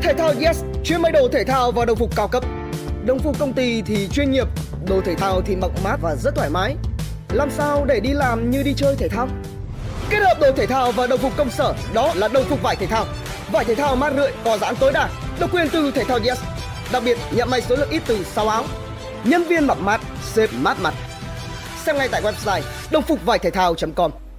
Thể thao Yes chuyên may đồ thể thao và đồng phục cao cấp. Đồng phục công ty thì chuyên nghiệp, đồ thể thao thì mặc mát và rất thoải mái. Làm sao để đi làm như đi chơi thể thao? Kết hợp đồ thể thao và đồng phục công sở, đó là đồng phục vải thể thao. Vải thể thao mát rượi, có giãn tối đa, độc quyền từ Thể thao Yes. Đặc biệt nhận may số lượng ít từ 6 áo. Nhân viên mặc mát, sếp mát mặt. Xem ngay tại website đồng phục vải thể thao.com.